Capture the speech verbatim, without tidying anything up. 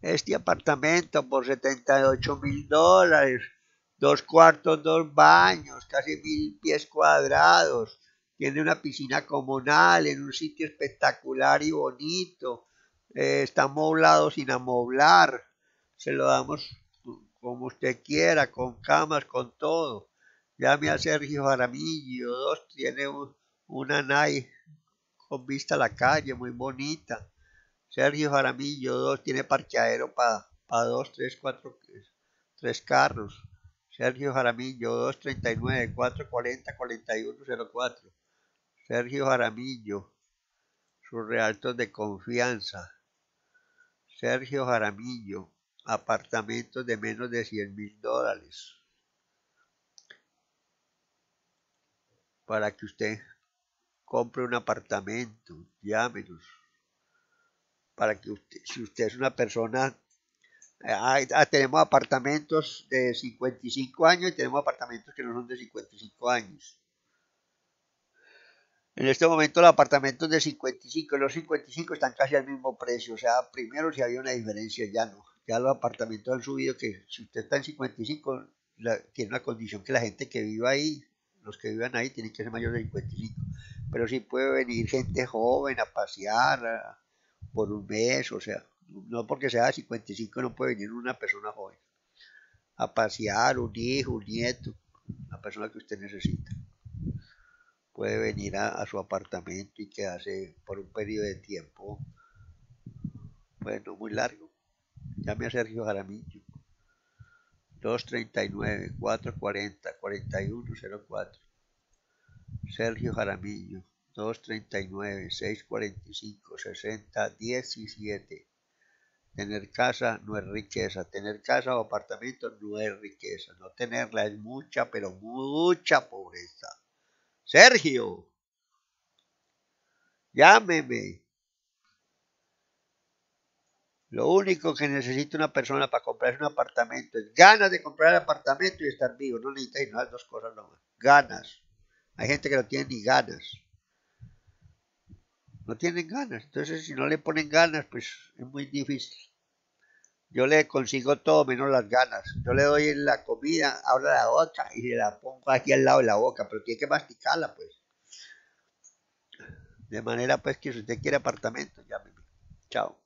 este apartamento por setenta y ocho mil dólares, dos cuartos, dos baños, casi mil pies cuadrados, tiene una piscina comunal en un sitio espectacular y bonito, eh, está amoblado sin amoblar, se lo damos como usted quiera, con camas, con todo. Llame a Sergio Jaramillo, dos, tiene un, una nai con vista a la calle, muy bonita. Sergio Jaramillo, dos, tiene parqueadero para pa dos, tres, cuatro, tres carros. Sergio Jaramillo, dos treinta y nueve, cuatro cuarenta, cuarenta y uno cero cuatro. Sergio Jaramillo, sus realtos de confianza. Sergio Jaramillo, apartamentos de menos de cien mil dólares. Para que usted compre un apartamento, llámenos. Para que usted, si usted es una persona, eh, tenemos apartamentos de cincuenta y cinco años y tenemos apartamentos que no son de cincuenta y cinco años. En este momento los apartamentos de cincuenta y cinco y los cincuenta y cinco están casi al mismo precio. O sea, primero si había una diferencia, ya no. Ya los apartamentos han subido, que si usted está en cincuenta y cinco, la, tiene una condición que la gente que viva ahí, los que vivan ahí, tienen que ser mayores de cincuenta y cinco. Pero sí puede venir gente joven a pasear a, por un mes, o sea, no porque sea de cincuenta y cinco no puede venir una persona joven a pasear, un hijo, un nieto, la persona que usted necesita. Puede venir a, a su apartamento y quedarse por un periodo de tiempo, pues no muy largo. Llame a Sergio Jaramillo, dos treinta y nueve, cuatro cuarenta, cuarenta y uno cero cuatro. Sergio Jaramillo, dos treinta y nueve, seiscientos cuarenta y cinco, sesenta diecisiete. Tener casa no es riqueza, tener casa o apartamento no es riqueza, no tenerla es mucha, pero mucha pobreza. Sergio, llámeme. Lo único que necesita una persona para comprarse un apartamento es ganas de comprar el apartamento y estar vivo. No necesita ir, no, dos cosas nomás. Ganas. Hay gente que no tiene ni ganas. No tienen ganas. Entonces, si no le ponen ganas, pues es muy difícil. Yo le consigo todo menos las ganas. Yo le doy la comida, abro la boca y se la pongo aquí al lado de la boca, pero tiene que masticarla, pues. De manera, pues, que si usted quiere apartamento, llámeme. Chao.